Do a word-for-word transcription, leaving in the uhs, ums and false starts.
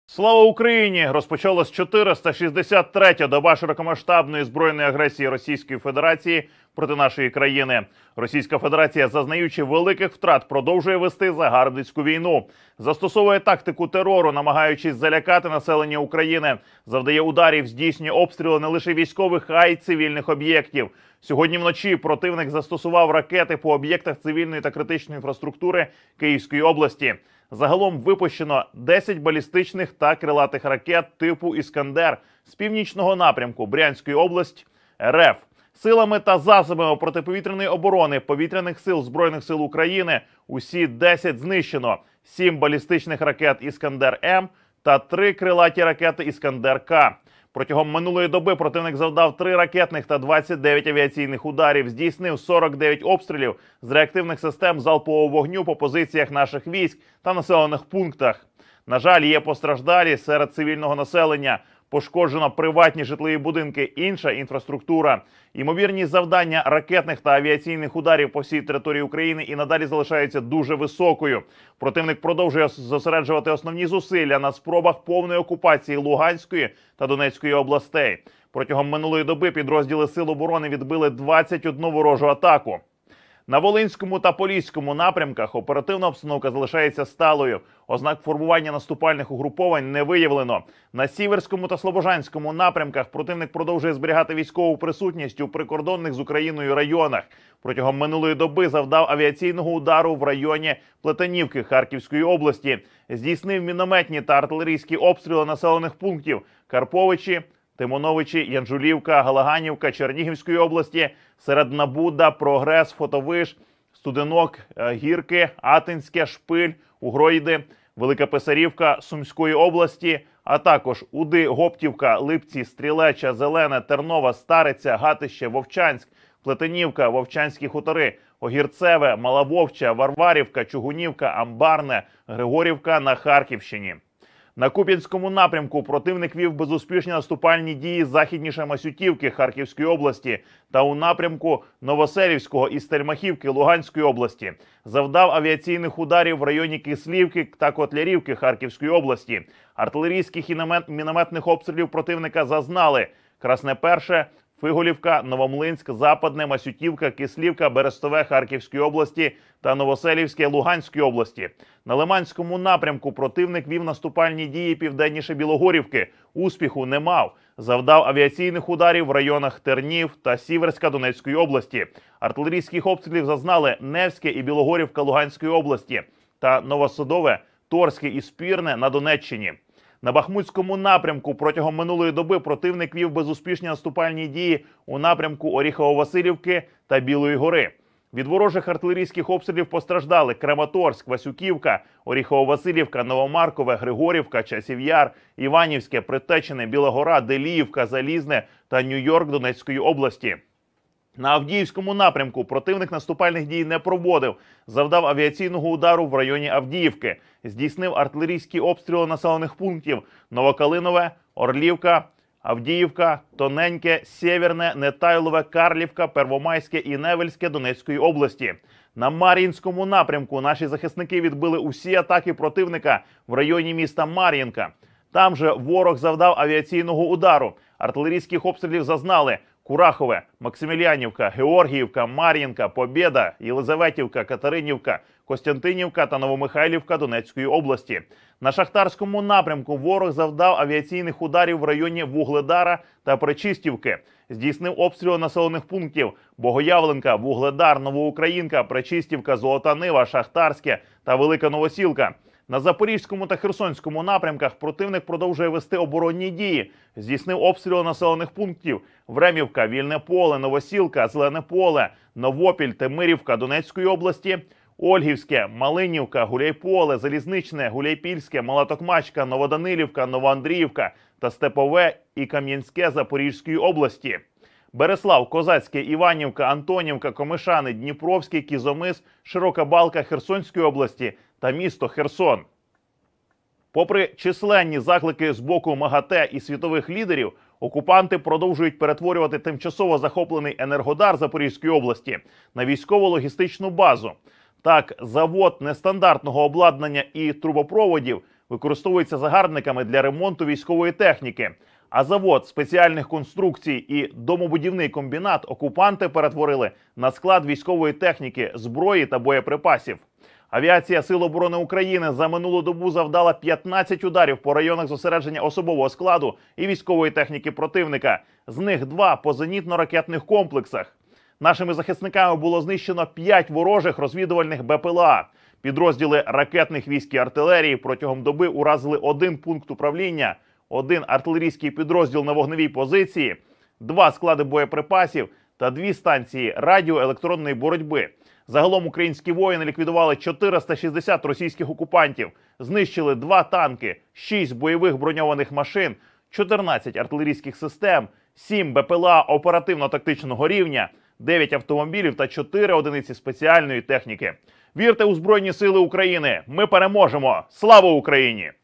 Слава Україні! Розпочалась чотириста шістдесят третя доба широкомасштабної збройної агресії Російської Федерації проти нашої країни. Російська Федерація, зазнаючи великих втрат, продовжує вести загарбницьку війну. Застосовує тактику терору, намагаючись залякати населення України. Завдає ударів, здійснює обстріли не лише військових, а й цивільних об'єктів. Сьогодні вночі противник застосував ракети по об'єктах цивільної та критичної інфраструктури Київської області. Загалом випущено десять балістичних та крилатих ракет типу «Іскандер» з північного напрямку Брянської області РФ. Силами та засобами протиповітряної оборони Повітряних сил Збройних сил України усі десять знищено, сім балістичних ракет «Іскандер-М» та три крилаті ракети «Іскандер-К». Протягом минулої доби противник завдав три ракетних та двадцять дев'ять авіаційних ударів, здійснив сорок дев'ять обстрілів з реактивних систем залпового вогню по позиціях наших військ та населених пунктах. На жаль, є постраждалі серед цивільного населення. Пошкоджено приватні житлові будинки, інша інфраструктура. Ймовірність завдання ракетних та авіаційних ударів по всій території України і надалі залишається дуже високою. Противник продовжує зосереджувати основні зусилля на спробах повної окупації Луганської та Донецької областей. Протягом минулої доби підрозділи Сил оборони відбили двадцять одну ворожу атаку. На Волинському та Поліському напрямках оперативна обстановка залишається сталою. Ознак формування наступальних угруповань не виявлено. На Сіверському та Слобожанському напрямках противник продовжує зберігати військову присутність у прикордонних з Україною районах. Протягом минулої доби завдав авіаційного удару в районі Плетенівки Харківської області. Здійснив мінометні та артилерійські обстріли населених пунктів Карповичі, Тимоновичі, Янжулівка, Галаганівка Чернігівської області, Середнабуда, Прогрес, Фотовиш, Студенок, Гірки, Атинське, Шпиль, Угроїди, Велика Писарівка Сумської області, а також Уди, Гоптівка, Липці, Стрілеча, Зелене, Тернова, Стариця, Гатище, Вовчанськ, Плетенівка, Вовчанські хутори, Огірцеве, Малавовча, Варварівка, Чугунівка, Амбарне, Григорівка на Харківщині. На Куп'янському напрямку противник вів безуспішні наступальні дії західніше Масютівки Харківської області та у напрямку Новоселівського і Стельмахівки Луганської області. Завдав авіаційних ударів в районі Кислівки та Котлярівки Харківської області. Артилерійських і мінометних обстрілів противника зазнали Красне Перше, Фиголівка, Новомлинськ, Западне, Масютівка, Кислівка, Берестове Харківської області та Новоселівське Луганської області. На Лиманському напрямку противник вів наступальні дії південніше Білогорівки. Успіху не мав. Завдав авіаційних ударів в районах Тернів та Сіверська Донецької області. Артилерійських обстрілів зазнали Невське і Білогорівка Луганської області та Новосадове, Торське і Спірне на Донеччині. На Бахмутському напрямку протягом минулої доби противник вів безуспішні наступальні дії у напрямку Оріхово-Василівки та Білої гори. Від ворожих артилерійських обстрілів постраждали Краматорськ, Васюківка, Оріхово-Василівка, Новомаркове, Григорівка, Часів Яр, Іванівське, Притечене, Біла Гора, Деліївка, Залізне та Нью-Йорк Донецької області. На Авдіївському напрямку противник наступальних дій не проводив. Завдав авіаційного удару в районі Авдіївки. Здійснив артилерійські обстріли населених пунктів Новокалинове, Орлівка, Авдіївка, Тоненьке, Сєвєрне, Нетайлове, Карлівка, Первомайське і Невельське Донецької області. На Мар'їнському напрямку наші захисники відбили усі атаки противника в районі міста Мар'їнка. Там же ворог завдав авіаційного удару. Артилерійських обстрілів зазнали Курахове, Максимілянівка, Георгіївка, Мар'їнка, Побєда, Єлизаветівка, Катеринівка, Костянтинівка та Новомихайлівка Донецької області. На Шахтарському напрямку ворог завдав авіаційних ударів в районі Вугледара та Пречистівки. Здійснив обстріли населених пунктів Богоявленка, Вугледар, Новоукраїнка, Пречистівка, Золота Нива, Шахтарське та Велика Новосілка. На Запорізькому та Херсонському напрямках противник продовжує вести оборонні дії. Здійснив обстріли населених пунктів Времівка, Вільне Поле, Новосілка, Зелене Поле, Новопіль, Темирівка Донецької області, Ольгівське, Малинівка, Гуляйполе, Залізничне, Гуляйпільське, Малатокмачка, Новоданилівка, Новоандріївка та Степове і Кам'янське Запорізької області. Береслав, Козацьке, Іванівка, Антонівка, Комишани, Дніпровський, Кізомис, Широка Балка Херсонської області та місто Херсон. Попри численні заклики з боку МАГАТЕ і світових лідерів, окупанти продовжують перетворювати тимчасово захоплений Енергодар Запорізької області на військово-логістичну базу. Так, завод нестандартного обладнання і трубопроводів використовується загарбниками для ремонту військової техніки. А завод спеціальних конструкцій і домобудівний комбінат окупанти перетворили на склад військової техніки, зброї та боєприпасів. Авіація Сил оборони України за минулу добу завдала п'ятнадцять ударів по районах зосередження особового складу і військової техніки противника. З них два по зенітно-ракетних комплексах. Нашими захисниками було знищено п'ять ворожих розвідувальних БПЛА. Підрозділи ракетних військ і артилерії протягом доби уразили один пункт управління, один артилерійський підрозділ на вогневій позиції, два склади боєприпасів та дві станції радіоелектронної боротьби. Загалом українські воїни ліквідували чотириста шістдесят російських окупантів, знищили два танки, шість бойових броньованих машин, чотирнадцять артилерійських систем, сім БПЛА оперативно-тактичного рівня, дев'ять автомобілів та чотири одиниці спеціальної техніки. Вірте у Збройні Сили України! Ми переможемо! Слава Україні!